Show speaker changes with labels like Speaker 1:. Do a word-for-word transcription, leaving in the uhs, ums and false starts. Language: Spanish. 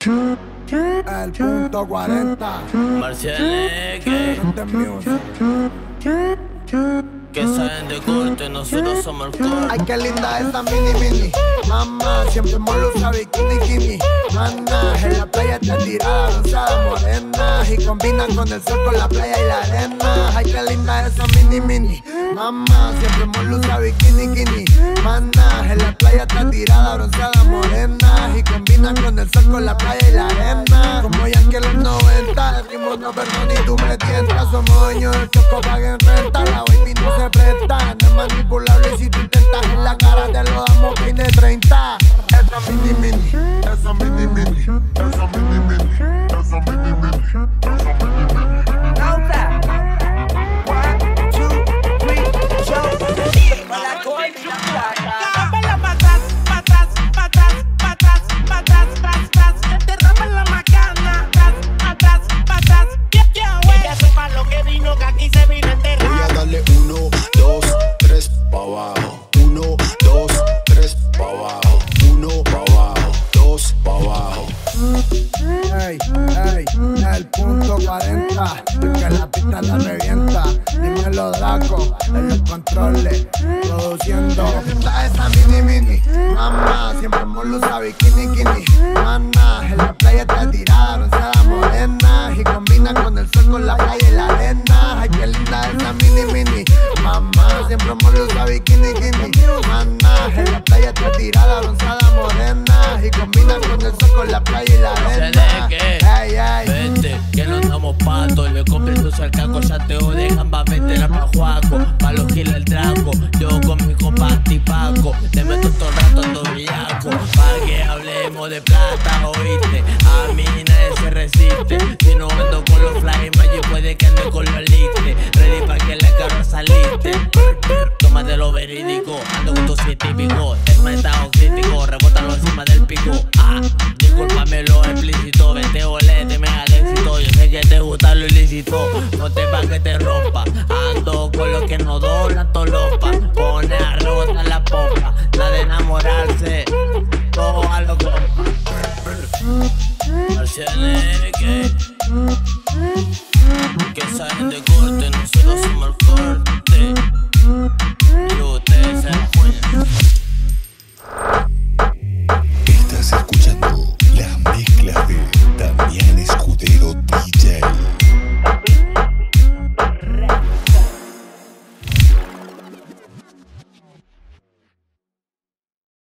Speaker 1: El punto cuarenta
Speaker 2: Marcianeque, que saben de corte, nosotros somos el corte.
Speaker 1: Ay, qué linda esa mini mini. Mamá, siempre molo usa bikini kini. Mana, en la playa está tirada, rosada, morena. Y combina con el sol, con la playa y la arena. Ay, qué linda esa mini mini. Mamá, siempre molo usa bikini kini. Mana, en la playa está tirada, rosada, morena. Y combina con el sol, con la playa y la arena. Como ya que los noventa, el ritmo no perdona y tú me tientas. Somos dueños del choco, paguen renta. La baby no se presta, no es manipulable si tú intentas. En la cara te lo damos veinte treinta. Esa mini mini, esa mini mini, esa mini mini, esa mini mini, esa mini mini. One, two, three, show.
Speaker 3: Hola, coy, Dámela pa' atrás, pa' atrás, pa' atrás, pa' atrás, pa' atrás, tras, tras. Te rompen la macana, atrás, atrás, pa' atrás. Yeah, yeah, wey. Ya sepa lo que vino, que aquí se vino a enterrar.
Speaker 4: Voy a darle uno, dos, tres, pa' abajo. Uno, dos, tres, pa' abajo. Uno, pa' abajo, dos, pa' abajo.
Speaker 1: Ey, ey, el punto cuarenta, el que la pista la revienta. Dímelo Draco, en los controles, produciendo. Está esa mini mini, mamá, siempre molo usa bikini kini. Mana, en la playa está tirada, rosada, morena. Y combina con el sol, con la playa y la arena. Ay, qué linda esa mini mini, mamá, siempre molo usa bikini kini. Mana, en la playa está tirada, rosada, morena. Y combina con el sol, con la playa y la arena. Ay, ay.
Speaker 2: Vente, que no somos patos. Le compré tu cercaco, ya te dejan pa' meter a pa' Juaco. Pa' los giles el draco, yo con mi compa antipaco. Te meto todo el rato en tu villaco. Pa' que hablemos de plata, oíste. A mí nadie se resiste. Si no ando con los flying magic, puede que ande con los listes. Ready pa' que la carro saliste. Tómate lo verídico, ando con tu científico. Es metado crítico, rebótalo encima del pico. Ah, discúlpame lo explícito. Vente bolete, me al éxito. Yo sé que te gusta lo ilícito. No te pa' que te rompa. Ando con los que no doblan todos los